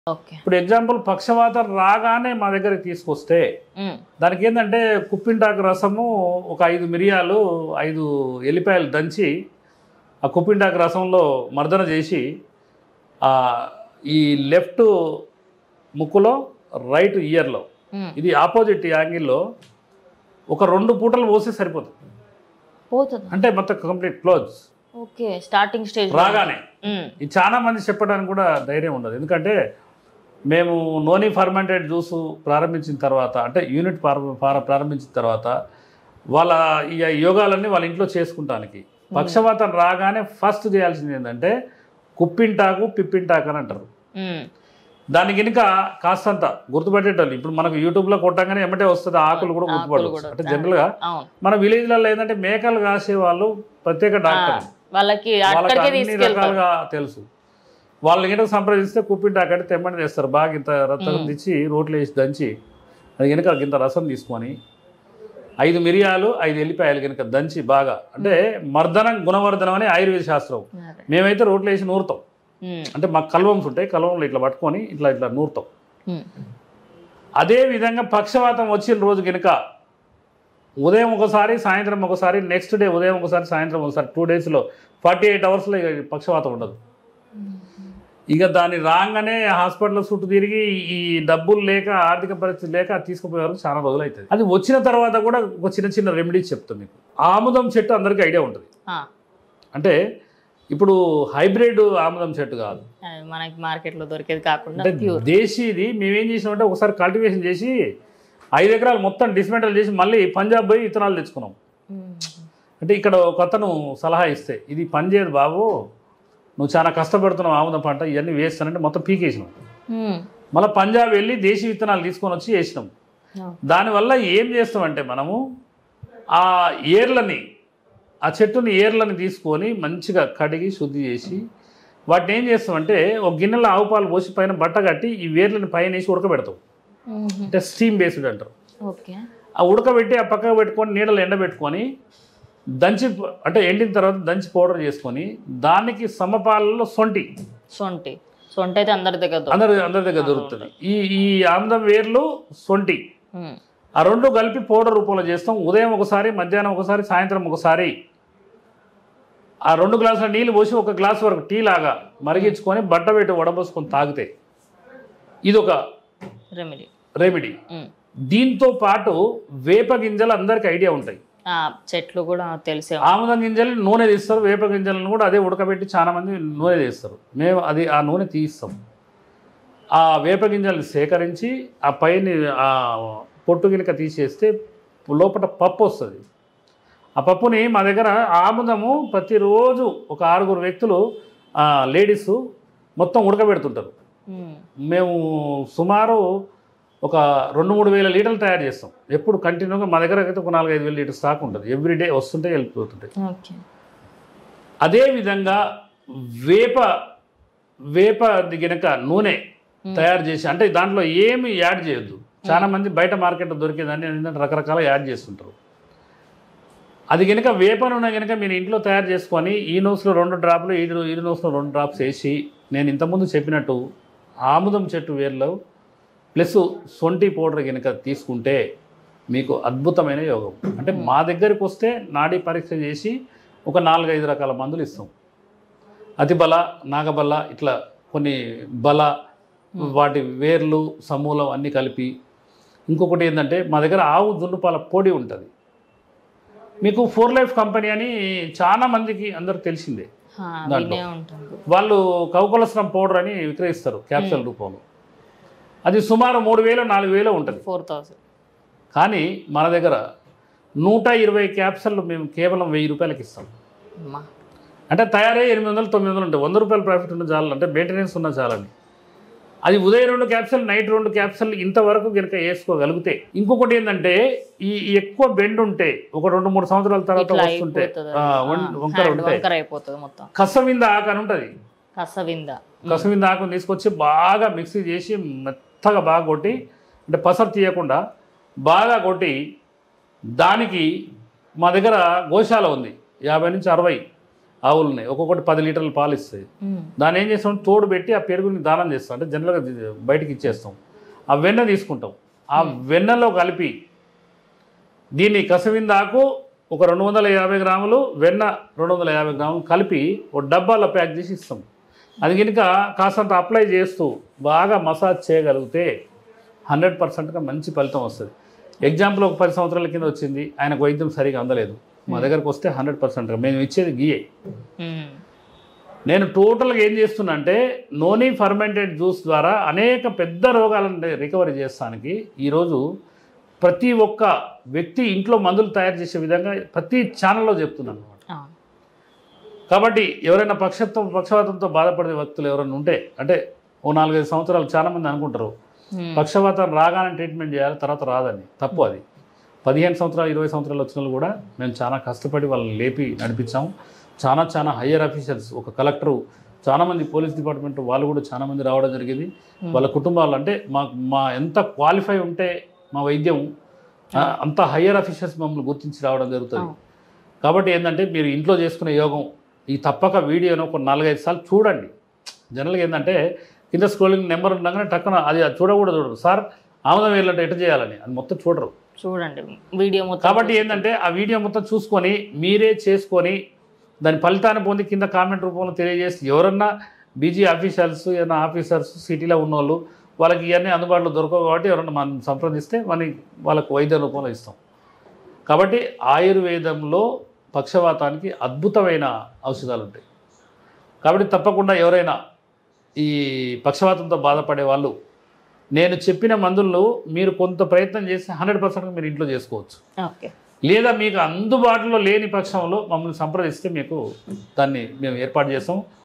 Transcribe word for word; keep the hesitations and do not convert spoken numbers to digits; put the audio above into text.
Okay. ఇప్పుడు example పక్షవాతం రాగానే మా దగ్గరికి తీసుకొస్తే దానికి ఏంటంటే కుప్పింటాకు రసము ఒక ఐదు మిరియాలు ఐదు ఎల్లిపాయలు దంచి ఆ కుప్పింటాకు రసంలో మర్దన చేసి ఈ లెఫ్ట్ ముక్కులో రైట్ ఇయర్లో ఇది ఆపోజిట్ యాంగిల్లో ఒక రెండు పూటలు పోస్తే సరిపోతుంది. పోతుంది అంటే మొత్తం complete close. Okay. Starting stage రాగానే ఇది చాలా మంది చెప్పడానికి కూడా ధైర్యం ఉండదు. ఎందుకంటే మేము నోని ఫర్మెంటెడ్ జ్యూసు ప్రారంభించిన తర్వాత అంటే యూనిట్ ప్రారంభించిన తర్వాత వాళ్ళ ఈ యోగాలన్నీ వాళ్ళ ఇంట్లో చేసుకుంటానికి పక్షవాతం రాగానే ఫస్ట్ చేయాల్సింది ఏంటంటే కుప్పింటాకు పిప్పింటాకు అని అంటారు. దానికి ఇంకా కాస్తంత గుర్తుపెట్టేటోళ్ళు ఇప్పుడు మనకు యూట్యూబ్లో కొట్టగానే ఏమంటే వస్తుంది ఆకులు కూడా గుర్తుపడవచ్చు. అంటే జనరల్గా మన విలేజ్లలో ఏంటంటే మేకలు కాసే వాళ్ళు ప్రత్యేక డాక్టర్ వాళ్ళకి అన్ని రకాలుగా తెలుసు. వాళ్ళని గినక సంప్రదిస్తే కుప్పింటాకు అంటే తెమ్మని చేస్తారు. బాగా ఇంత రసం తెచ్చి రోట్లు వేసి దంచి అది కనుక ఇంత రసం తీసుకొని ఐదు మిరియాలు ఐదు ఎల్లిపాయలు కనుక దంచి బాగా అంటే మర్దనం గుణవర్ధనం అని ఆయుర్వేద శాస్త్రం. మేమైతే రోట్లు వేసి నూరుతాం. అంటే మాకు కల్వమ్స్ ఉంటాయి, కల్వంలో ఇట్లా పట్టుకొని ఇట్లా ఇట్లా నూరుతాం. అదే విధంగా పక్షవాతం వచ్చిన రోజు కనుక ఉదయం ఒకసారి సాయంత్రం ఒకసారి నెక్స్ట్ డే ఉదయం ఒకసారి సాయంత్రం ఒకసారి టూ డేస్లో ఫార్టీ ఎయిట్ అవర్స్లో పక్షవాతం ఉండదు. ఇక దాన్ని రాగానే హాస్పిటల్ చుట్టూ తిరిగి ఈ డబ్బులు లేక ఆర్థిక పరిస్థితి లేక తీసుకుపోయే వరకు చాలా రోజులు అవుతుంది. అది వచ్చిన తర్వాత కూడా ఒక చిన్న చిన్న రెమెడీస్ చెప్తాం మీకు. ఆముదం చెట్టు అందరికీ ఐడియా ఉంటుంది. అంటే ఇప్పుడు హైబ్రిడ్ ఆముదం చెట్టు కాదు, మనకి మార్కెట్లో దొరికేది కాకుండా దేశీది. మేమేం చేసినామంటే ఒకసారి కల్టివేషన్ చేసి ఐదు ఎకరాలు మొత్తం డిస్మెంటల్ చేసి మళ్ళీ పంజాబ్ పోయి విత్తనాలు తెచ్చుకున్నాం. అంటే ఇక్కడ ఒక అతను సలహా ఇస్తే ఇది పని చేయదు బాబు, నువ్వు చాలా కష్టపడుతున్నావు ఆముదం పంట ఇవన్నీ వేస్తానంటే మొత్తం పీకేసినాం. మళ్ళీ పంజాబ్ వెళ్ళి దేశీ విత్తనాలు తీసుకొని వచ్చి వేసినాం. దానివల్ల ఏం చేస్తామంటే మనము ఆ ఏర్లని ఆ చెట్టుని ఏర్లని తీసుకొని మంచిగా కడిగి శుద్ధి చేసి వాటిని ఏం చేస్తామంటే ఒక గిన్నెలో ఆవు పాలు పోసి పైన బట్ట కట్టి ఈ వేర్లని పైన వేసి ఉడకబెడతాం. అంటే స్టీమ్ బేస్డ్ అంటారు. ఆ ఉడకబెట్టి ఆ పక్కకు పెట్టుకొని నీడలు ఎండబెట్టుకొని దంచి అంటే ఎండిన తర్వాత దంచి పౌడర్ చేసుకొని దానికి సమపాలలో సొంటి సొంటి సొంటి అయితే అందరి దగ్గర అందరి అందరి దగ్గర దొరుకుతుంది. ఈ ఈ ఆముదం వేర్లు సొంటి ఆ రెండు కలిపి పౌడర్ రూపంలో చేస్తాం. ఉదయం ఒకసారి మధ్యాహ్నం ఒకసారి సాయంత్రం ఒకసారి ఆ రెండు గ్లాసుల నీళ్ళు పోసి ఒక గ్లాస్ వరకు టీ లాగా మరిగించుకొని బట్ట పెట్టి వడబోసుకొని తాగితే ఇదొక రెమెడీ రెమెడీ. దీంతో పాటు వేప గింజలు అందరికి ఐడియా ఉంటాయి. చెట్లు కూడా తెలిసే ఆముదం గింజలు నూనె తీస్తారు. వేప గింజలను కూడా అదే ఉడకబెట్టి చాలా మంది నూనె తీస్తారు. మేము అది ఆ నూనె తీస్తాం. ఆ వేప గింజలను సేకరించి ఆ పైన ఆ పొట్టు గినక తీసేస్తే లోపల పప్పు వస్తుంది. ఆ పప్పుని మా దగ్గర ఆముదము ప్రతిరోజు ఒక ఆరుగురు వ్యక్తులు లేడీస్ మొత్తం ఉడకబెడుతుంటారు. మేము సుమారు ఒక రెండు మూడు వేల లీటర్లు తయారు చేస్తాం. ఎప్పుడు కంటిన్యూగా మా దగ్గర అయితే ఒక నాలుగు ఐదు వేల లీటర్ స్టాక్ ఉంటుంది. ఎవ్రీడే వస్తుంటే వెళ్ళిపోతుంటాయి. అదేవిధంగా వేప వేప గినక నూనె తయారు చేసి అంటే దాంట్లో ఏమి యాడ్ చేయొద్దు. చాలా మంది బయట మార్కెట్లో దొరికేదాన్ని ఏంటంటే రకరకాల యాడ్ చేస్తుంటారు. అది కనుక వేప నూనె కనుక మీరు ఇంట్లో తయారు చేసుకొని ఈ నోస్లో రెండు డ్రాప్లు ఈ ఈ నోస్లో రెండు డ్రాప్స్ వేసి నేను ఇంతకుముందు చెప్పినట్టు ఆముదం చెట్టు వేర్లో ప్లస్ సొంటి పౌడర్ కనుక తీసుకుంటే మీకు అద్భుతమైన యోగం. అంటే మా దగ్గరికి వస్తే నాడీ పరీక్ష చేసి ఒక నాలుగైదు రకాల మందులు ఇస్తాం. అతిబల నాగబల ఇట్లా కొన్ని బల వాటి వేర్లు సమూలం అన్నీ కలిపి. ఇంకొకటి ఏంటంటే మా దగ్గర ఆవు దున్నుపాల పొడి ఉంటుంది. మీకు ఫోర్ లైఫ్ కంపెనీ అని చాలా మందికి అందరికి తెలిసిందే. దాంట్లో వాళ్ళు కౌకొలస్ట్రం పౌడర్ అని విక్రయిస్తారు క్యాప్సూల్ రూపంలో. అది సుమారు మూడు వేలు నాలుగు వేలు ఉంటుంది. ఫోర్ థౌసండ్ కానీ మన దగ్గర నూట ఇరవై క్యాప్సూళ్ళు మేము కేవలం వెయ్యి రూపాయలకి ఇస్తాం. అంటే తయారయ్యే ఎనిమిది వందలు తొమ్మిది వందలు ఉంటాయి. వంద రూపాయల ప్రాఫిట్ ఉన్న చాలు, అంటే మెయింటెనెన్స్ ఉన్న చాలని. అది ఉదయం రెండు క్యాప్సూల్ నైట్ రెండు క్యాప్సూల్ ఇంతవరకు కనుక వేసుకోగలిగితే. ఇంకొకటి ఏంటంటే ఈ ఎక్కువ బెండ్ ఉంటే ఒక రెండు మూడు సంవత్సరాల తర్వాత వస్తుంటే వంకర ఉంటే కసవింద ఆకు అని ఉంటుంది. కసవింద కసవింద ఆకును తీసుకొచ్చి బాగా మిక్సీ చేసి మెత్తగా బాగా కొట్టి అంటే పసరు తీయకుండా బాగా కొట్టి దానికి మా దగ్గర గోశాల ఉంది యాభై నుంచి అరవై ఆవులు ఉన్నాయి, ఒక్కొక్కటి పది లీటర్లు పాలు ఇస్తాయి. ఉమ్. దాన్ని ఏం చేస్తాం, తోడు పెట్టి ఆ పెరుగుని దానం చేస్తాం, అంటే జనరల్గా బయటికి ఇచ్చేస్తాం. ఆ వెన్న తీసుకుంటాం, ఆ వెన్నలో కలిపి దీన్ని కసవిందాకు ఒక రెండు వందల యాభై గ్రాములు వెన్న రెండు వందల యాభై గ్రాములు కలిపి ఒక డబ్బాలో ప్యాక్ చేసి ఇస్తాం. అది కనుక కాసంత అప్లై చేస్తూ బాగా మసాజ్ చేయగలిగితే హండ్రెడ్ పర్సెంట్గా మంచి ఫలితం వస్తుంది. ఎగ్జాంపుల్ ఒక పది సంవత్సరాల కింద వచ్చింది, ఆయనకు వైద్యం సరిగా అందలేదు, మా దగ్గరకు వస్తే హండ్రెడ్ పర్సెంట్ మేము ఇచ్చేది గీయే. ఉమ్. నేను టోటల్గా ఏం చేస్తున్నా అంటే నోని ఫర్మెంటెడ్ జ్యూస్ ద్వారా అనేక పెద్ద రోగాలను రికవరీ చేస్తానికి ఈరోజు ప్రతి ఒక్క వ్యక్తి ఇంట్లో మందులు తయారు చేసే విధంగా ప్రతి ఛానల్లో చెప్తున్నాను అనమాట. ఆ. కాబట్టి ఎవరైనా పక్షత్వం పక్షవాతంతో బాధపడే వ్యక్తులు ఎవరైనా ఉంటే, అంటే ఓ నాలుగైదు సంవత్సరాలు చాలామంది అనుకుంటారు ఉమ్. పక్షవాతం రాగానే ట్రీట్మెంట్ చేయాలి, తర్వాత రాదని. తప్పు అది. పదిహేను సంవత్సరాలు ఇరవై సంవత్సరాలు వచ్చిన వాళ్ళు కూడా మేము చాలా కష్టపడి వాళ్ళని లేపి నడిపించాము. చాలా చాలా హయ్యర్ ఆఫీసర్స్, ఒక కలెక్టరు, చాలామంది పోలీస్ డిపార్ట్మెంట్ వాళ్ళు కూడా చాలామంది రావడం జరిగింది. వాళ్ళ కుటుంబాలు అంటే మా మా ఎంత క్వాలిఫై ఉంటే మా వైద్యం ఆ, అంత హయ్యర్ ఆఫీసర్స్ మమ్మల్ని గుర్తించి రావడం జరుగుతుంది. కాబట్టి ఏంటంటే మీరు ఇంట్లో చేసుకునే యోగం ఈ తప్పక వీడియోను ఒక నాలుగైదు సార్లు చూడండి. జనరల్గా ఏంటంటే కింద స్క్రోలింగ్ నెంబర్ ఉండగానే టక్కున అది అది చూడకూడదు చూడరు సార్ ఆముదం వెళ్ళంటే ఎట్లా చేయాలని అది మొత్తం చూడరు. చూడండి వీడియో మొత్తం. కాబట్టి ఏంటంటే ఆ వీడియో మొత్తం చూసుకొని మీరే చేసుకొని దాని ఫలితాన్ని పొంది కింద కామెంట్ రూపంలో తెలియజేసి ఎవరన్నా బీజీ ఆఫీసర్స్ ఏదైనా ఆఫీసర్స్ సిటీలో ఉన్నోళ్ళు వాళ్ళకి ఇవన్నీ అందుబాటులో దొరకవు కాబట్టి ఎవరన్నా మనం సంప్రదిస్తే మన వాళ్ళకు వైద్య రూపంలో ఇస్తాం. కాబట్టి ఆయుర్వేదంలో పక్షవాతానికి అద్భుతమైన ఔషధాలు ఉంటాయి. కాబట్టి తప్పకుండా ఎవరైనా ఈ పక్షవాతంతో బాధపడే వాళ్ళు నేను చెప్పిన మందులను మీరు కొంత ప్రయత్నం చేసి హండ్రెడ్ పర్సెంట్గా మీరు ఇంట్లో చేసుకోవచ్చు. ఓకే. లేదా మీకు అందుబాటులో లేని పక్షంలో మమ్మల్ని సంప్రదిస్తే మీకు దాన్ని మేము ఏర్పాటు చేస్తాం.